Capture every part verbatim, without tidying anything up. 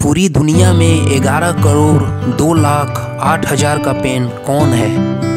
पूरी दुनिया में ग्यारह करोड़ दो लाख आठ हजार का पेन कौन है?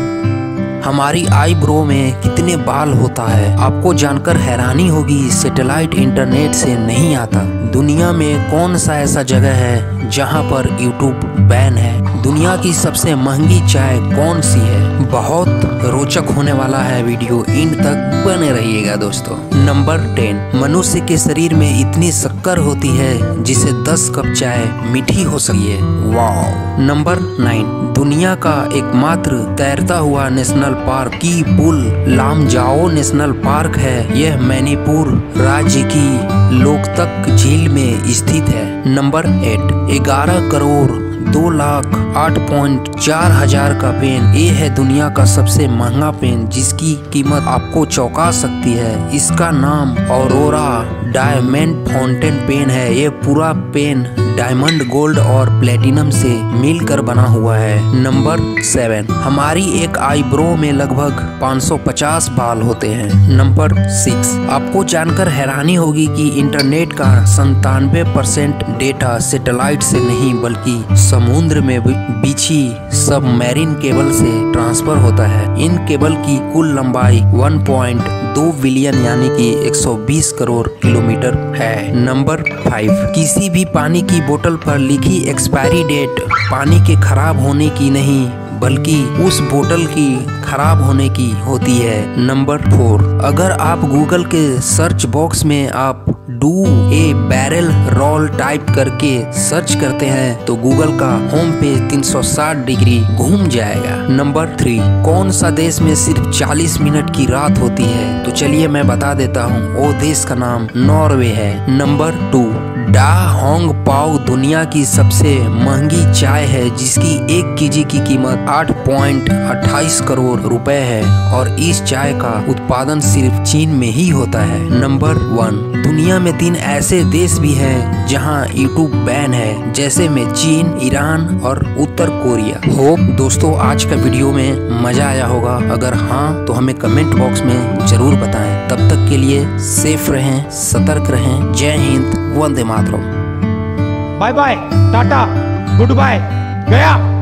हमारी आईब्रो में कितने बाल होता है? आपको जानकर हैरानी होगी, सैटेलाइट इंटरनेट से नहीं आता। दुनिया में कौन सा ऐसा जगह है जहां पर यूट्यूब बैन है? दुनिया की सबसे महंगी चाय कौन सी है? बहुत रोचक होने वाला है वीडियो, इन तक बने रहिएगा दोस्तों। नंबर टेन, मनुष्य के शरीर में इतनी शक्कर होती है जिसे दस कप चाय मीठी हो सकती है। वाओ। नंबर नाइन, दुनिया का एकमात्र तैरता हुआ national park Keibul Lamjao national park है। यह मणिपुर राज्य की लोकतक झील में स्थित है। नंबर एट, ग्यारह करोड़ दो लाख आठ पॉइंट चार हजार का पेन। ये है दुनिया का सबसे महंगा पेन जिसकी कीमत आपको चौंका सकती है। इसका नाम ऑरोरा डायमंड फाउंटेन पेन है। ये पूरा पेन डायमंड, गोल्ड और प्लेटिनम से मिलकर बना हुआ है। नंबर सेवन, हमारी एक आईब्रो में लगभग पाँच सौ पचास बाल होते हैं। नंबर सिक्स, आपको जानकर हैरानी होगी कि इंटरनेट का संतानवे परसेंट डेटा सैटेलाइट से नहीं बल्कि समुद्र में बिछी सबमरीन केबल से ट्रांसफर होता है। इन केबल की कुल लंबाई एक पॉइंट दो बिलियन यानी कि एक सौ बीस करोड़ किलोमीटर है। नंबर फाइव, किसी भी पानी की बोतल पर लिखी एक्सपायरी डेट पानी के खराब होने की नहीं बल्कि उस बोतल की खराब होने की होती है। नंबर फोर, अगर आप गूगल के सर्च बॉक्स में आप do a barrel roll type करके सर्च करते हैं तो गूगल का होम पेज तीन सौ साठ डिग्री घूम जाएगा। नंबर थ्री, कौन सा देश में सिर्फ चालीस मिनट की रात होती है? तो चलिए मैं बता देता हूँ, वो देश का नाम नॉर्वे है। नंबर टू, डा होंग पाओ दुनिया की सबसे महंगी चाय है जिसकी एक केजी की कीमत आठ पॉइंट अट्ठाईस करोड़ रुपए है और इस चाय का उत्पादन सिर्फ चीन में ही होता है। नंबर वन, दुनिया में तीन ऐसे देश भी हैं जहां यूट्यूब बैन है, जैसे में चीन, ईरान और उत्तर कोरिया। होप दोस्तों आज का वीडियो में मजा आया होगा। अगर हाँ तो हमें कमेंट बॉक्स में जरूर बताएं। तब तक के लिए सेफ रहें, सतर्क रहें। जय हिंद, वंदे मातरम। Bye bye, tata, good bye, गया।